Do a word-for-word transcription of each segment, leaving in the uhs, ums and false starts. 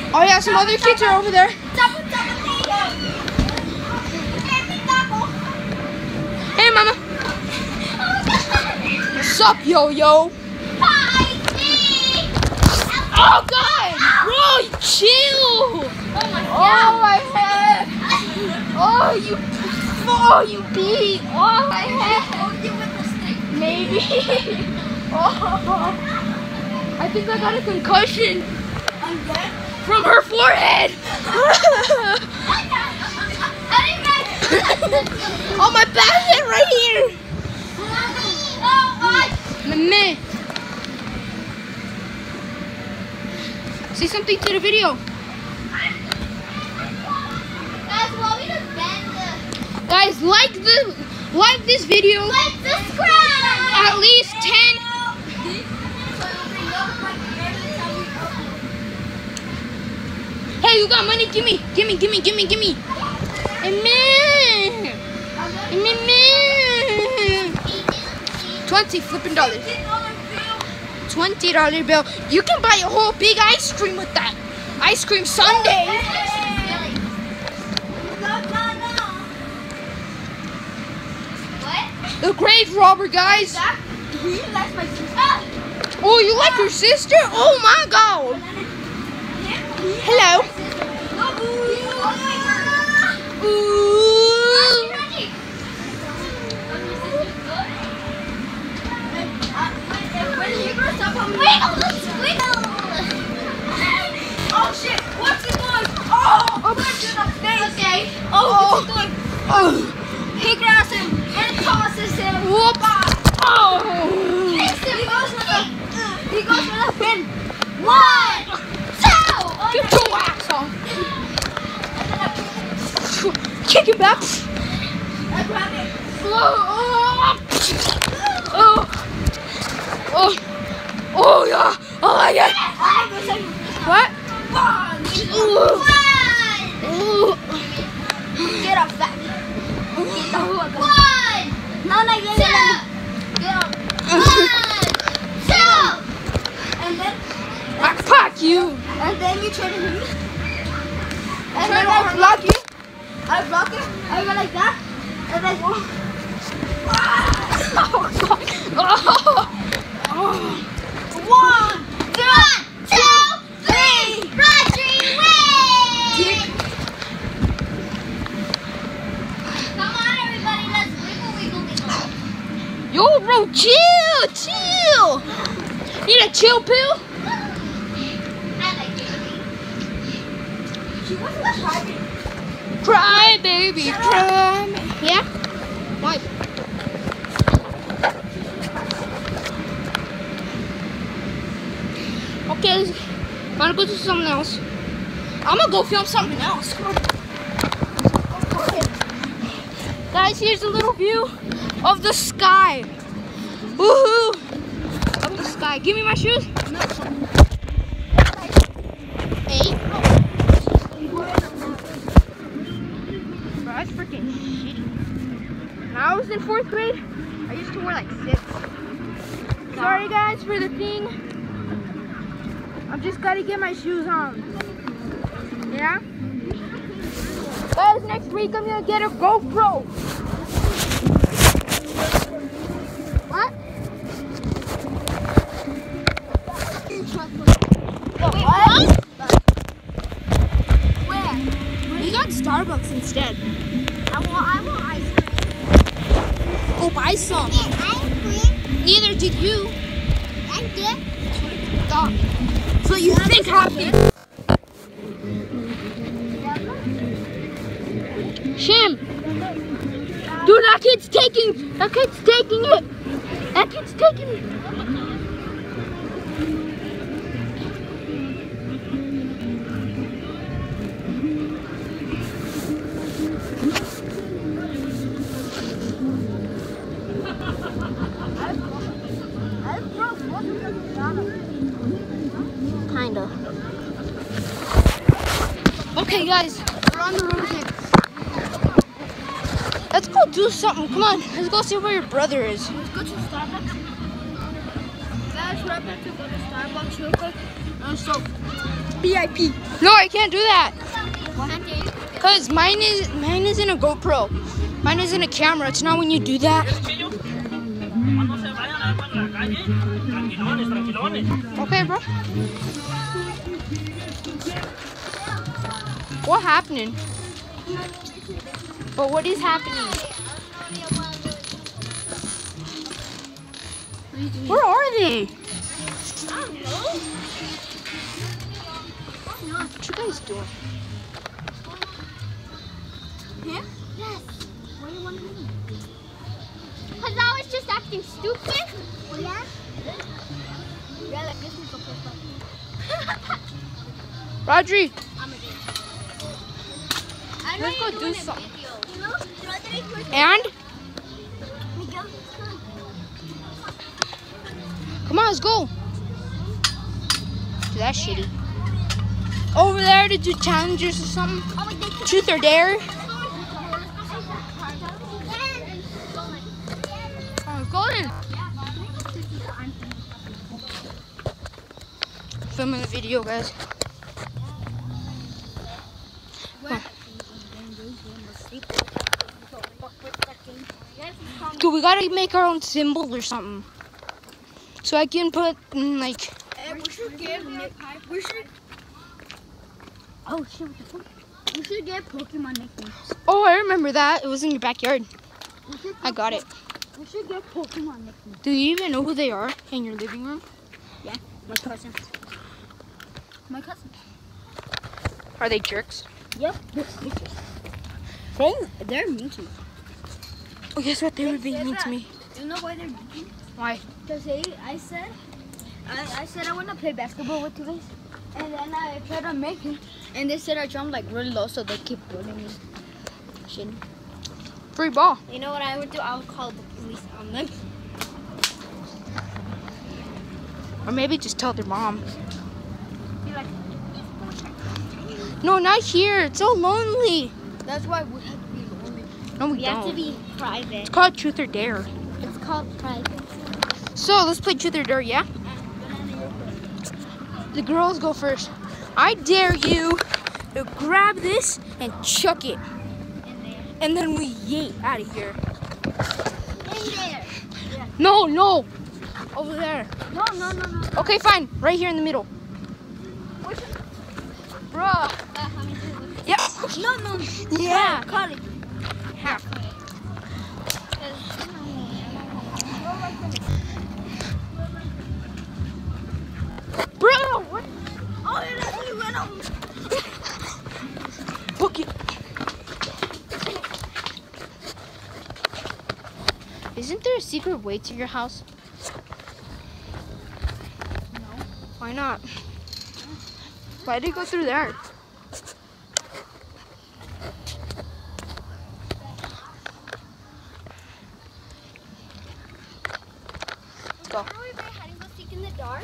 Oh yeah, some other kids are over there. Hey, mama. What's up, yo-yo? Oh God, bro, chill. Oh my Oh God. my head. Oh you, oh you beat. Oh my head. Maybe. Oh, I think I got a concussion from her forehead. Oh, my back hit right here. My man. Say something to the video. Guys, like the like this video. Like, subscribe. At least ten. Hey, you got money? Give me, give me, give me, give me, give me. Amen. Amen. Twenty flipping dollars. Twenty dollar bill. You can buy a whole big ice cream with that. Ice cream sundae. The grave robber, guys. Oh, you like your sister? Oh my God. Hello. Ooh. Oh shit! What's he doing? Oh! Oh, Okay. Oh, Oh. what's he doing? Oh. He grabs him and tosses him. Whoop. Oh. He goes with a, he goes with a pin. One, two. Oh, Get your ass off. Kick him back. I grab it. Oh. Oh. Oh. Oh yeah. Oh my God. I go say What? one. Ooh. One. Ooh. Get off that. Get the hook. One. No, no, get it. Get off. One, two. And then, I fuck you. and then you try to hit me. And Try then to I block you. I block it. I go like that. And then, Oh. Oh. one, two, two, three. Roger, win! Come on, everybody, let's wiggle, wiggle, wiggle. Yo, bro, chill, chill. Need a chill pill? I like it. She wasn't trying. Cry, baby, cry. Yeah? Why? Okay, let's, wanna go do something else? I'm gonna go film something else. Come on. Guys, here's a little view of the sky. Woohoo! Of the sky. Give me my shoes. No. Eight. Bro, that's freaking shitty. When I was in fourth grade, I used to wear like six. Sorry guys for the thing. I've just gotta get my shoes on. Yeah? Guys, next week I'm gonna get a GoPro. What? Wait, what? Where? We got Starbucks instead. I want, I want ice cream. Go buy some. Ice cream? Neither did you. I did. Stop. So you think happy. Shim. Dude, that kid's taking, that kid's taking it. That kid's taking it. Kinda. Okay, guys, we're on the road here. Let's go do something. Come on, let's go see where your brother is. Let's go to Starbucks. Guys, what happened to go to Starbucks real quick? Uh, so, V I P. No, I can't do that. What? Cause mine is mine isn't a GoPro. Mine isn't a camera. It's not when you do that. Okay, bro. What happening? But what is happening? Where are they? I don't know. What you guys doing? Him? Yes. What do you want to do? Because I was just acting stupid. Yeah? Yeah, like this is the first one. Rodri, I'm a dude. let's go do something. You know? And? Come on, let's go. Dude, that's shitty. Over there to do challenges or something. Truth or dare. Oh, go in. Filming a video, guys. Oh. Dude, we gotta make our own symbol or something. So I can put mm, like. Hey, we should get. We should. Oh shit! What the fuck? We should get Pokemon nicknames. Oh, I remember that. It was in your backyard. I got it. We should get Pokemon nicknames. Do you even know who they are in your living room? Yeah, my cousins. My cousins. Are they jerks? Yep. They, they're mean to me. Oh, guess what? They They would be said mean to that. me. You know why they're mean? Why? Because they, I said, I, I said I want to play basketball with you guys, and then I tried to make it, and they said I jumped like really low, so they keep bullying me. Shit. Free ball. You know what I would do? I would call the police on them. Or maybe just tell their mom. Be like, No, not here. It's so lonely. that's why we have to be lonely. No, we, We don't. have to be private. It's called Truth or Dare. It's called private. So let's play Truth or Dare, yeah? The girls go first. I dare you to grab this and chuck it. And then we yeet out of here. In there. No, no. Over there. No, no, no, no. Okay, fine. Right here in the middle. Bruh. Yeah. No, no. Yeah. Cut it. Half. Bro, what? Oh, it actually went on. Book it. Isn't there a secret way to your house? No. Why not? Why did it go through there? Let's go. Are we by hide and go seek in the dark?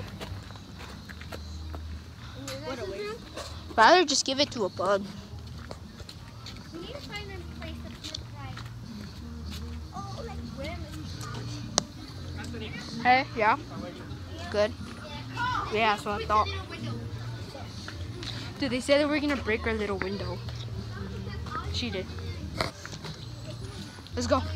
What a waste. Rather just give it to a bug. We need to find a place that's surprise. Oh, like where is Hey, yeah? Good. Yeah, that's what I thought. Dude, they said that we're gonna break our little window. She did. Let's go.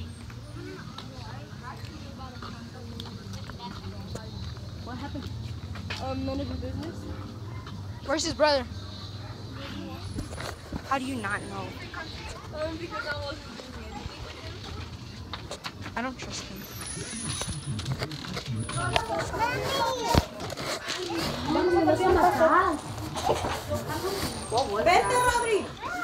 What happened? Um, none of your business. Where's his brother? How do you not know? Um, because I wasn't doing I don't trust him. Vente, Rodri.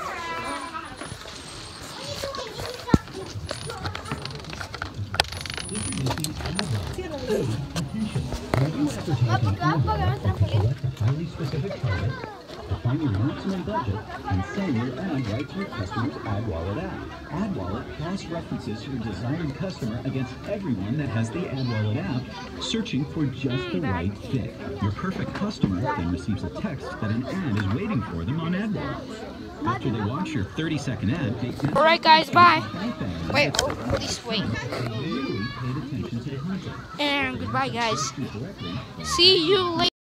Select a highly specific target, define your maximum budget, and send your ad right to your customer's AdWallet app. AdWallet cross-references your desired customer against everyone that has the AdWallet app, searching for just the right fit. Your perfect customer then receives a text that an ad is waiting for them on AdWallet. After they watch your thirty second ad, they All right, guys, bye. Wait, Wait, oh, please wait. They really paid attention to the And goodbye, guys. See you later.